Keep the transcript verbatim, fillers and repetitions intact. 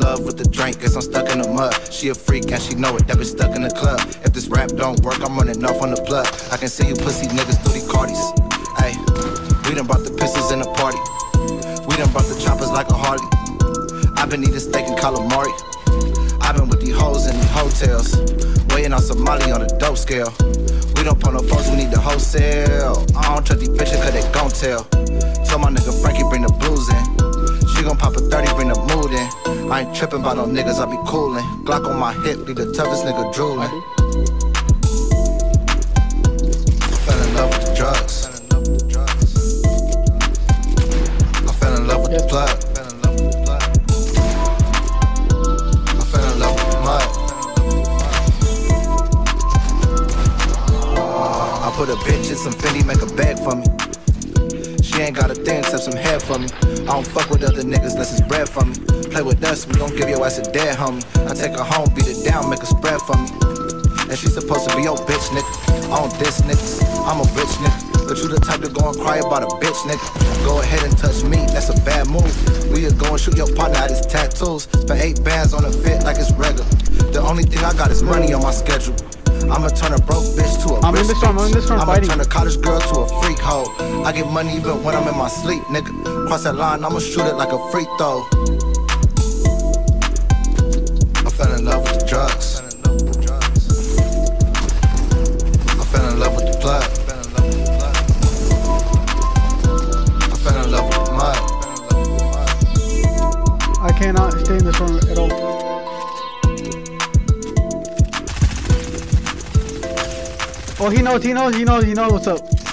love with the drink, guess I'm stuck in the mud. She a freak and she know it, that bitch stuck in the club. If this rap don't work, I'm running off on the plug. I can see you pussy niggas through these Cardis. Ayy, we done brought the pistols in the party. We done brought the choppers like a Harley. I've been eating steak and calamari. I've been with these hoes in these hotels, weighing on Somali on the dope scale. We don't put no phones, we need the wholesale. I don't trust these bitches cause they gon' tell. Tell my nigga Frankie bring the blues in. She gon' pop a thirty, bring the mood in. I ain't trippin' by no niggas, I be coolin'. Glock on my hip, be the toughest nigga droolin'. Fell in love with the drugs. I fell in love with the plug. I fell in love with the mud. I put a bitch in some Fendi, make a bag for me. She ain't got a thing except some hair for me. I don't fuck with other niggas unless it's bread for me. Play with us, we gon' give your ass a dead homie. I take her home, beat it down, make a spread for me. And she supposed to be your bitch, nigga. I don't diss niggas, I'm a rich nigga. But you the type to go and cry about a bitch, nigga. Go ahead and touch me, that's a bad move. We could go and shoot your partner at his tattoos. Spend eight bands on a fit like it's regular. The only thing I got is money on my schedule. I'ma turn a broke bitch to a I'm rich in this one, I'm in this one I'ma fighting. turn a college girl to a freak hoe. I get money even when I'm in my sleep, nigga. Cross that line, I'ma shoot it like a free throw. I fell in love with the drugs. I fell in love with the plug. I fell in love with the mud. I cannot stay in this room at all. Oh, he knows, he knows, he knows, he knows what's up.